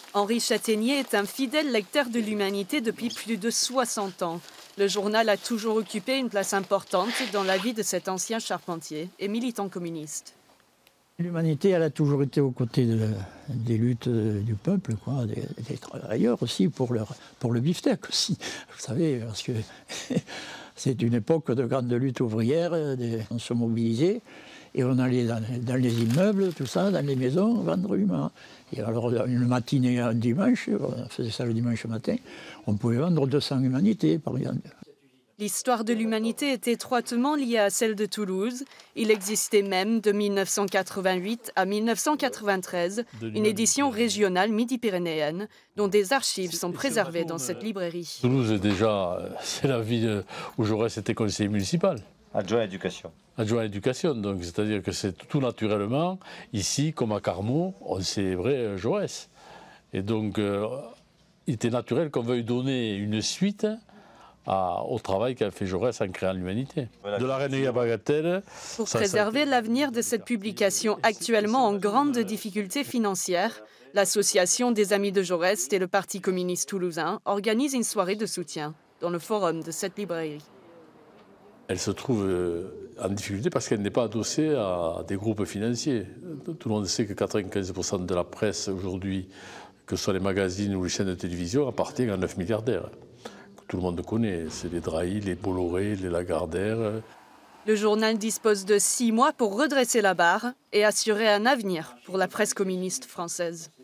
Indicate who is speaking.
Speaker 1: Henri Châtaignier est un fidèle lecteur de l'Humanité depuis plus de 60 ans. Le journal a toujours occupé une place importante dans la vie de cet ancien charpentier et militant communiste.
Speaker 2: L'Humanité, elle a toujours été aux côtés des luttes du peuple, quoi, des travailleurs aussi, pour le beefsteak aussi. Vous savez, parce que c'est une époque de grande lutte ouvrière, on se mobilisait et on allait dans les immeubles, tout ça, dans les maisons, vendre l'humain. Et alors, une matinée, un dimanche, on faisait ça le dimanche matin, on pouvait vendre 200 humanités, par exemple.
Speaker 1: L'histoire de l'Humanité est étroitement liée à celle de Toulouse. Il existait même de 1988 à 1993 une édition régionale midi-pyrénéenne dont des archives sont préservées dans cette librairie.
Speaker 3: Toulouse, déjà, c'est la ville où Jaurès était conseiller municipal.
Speaker 4: Adjoint à l'éducation.
Speaker 3: Adjoint à l'éducation, donc c'est-à-dire que c'est tout naturellement, ici comme à Carmaux, on sait vrai Jaurès. Et donc, il était naturel qu'on veuille donner une suite au travail qu'a fait Jaurès en créant l'Humanité. De la Reine à Bagatelle.
Speaker 1: Pour préserver l'avenir de cette publication actuellement en grande difficulté financière, l'association des Amis de Jaurès et le Parti communiste toulousain organisent une soirée de soutien dans le forum de cette librairie.
Speaker 3: Elle se trouve en difficulté parce qu'elle n'est pas adossée à des groupes financiers. Tout le monde sait que 95% de la presse aujourd'hui, que ce soit les magazines ou les chaînes de télévision, appartiennent à 9 milliardaires. Tout le monde connaît, c'est les Drahi, les Bolloré, les Lagardère.
Speaker 1: Le journal dispose de 6 mois pour redresser la barre et assurer un avenir pour la presse communiste française.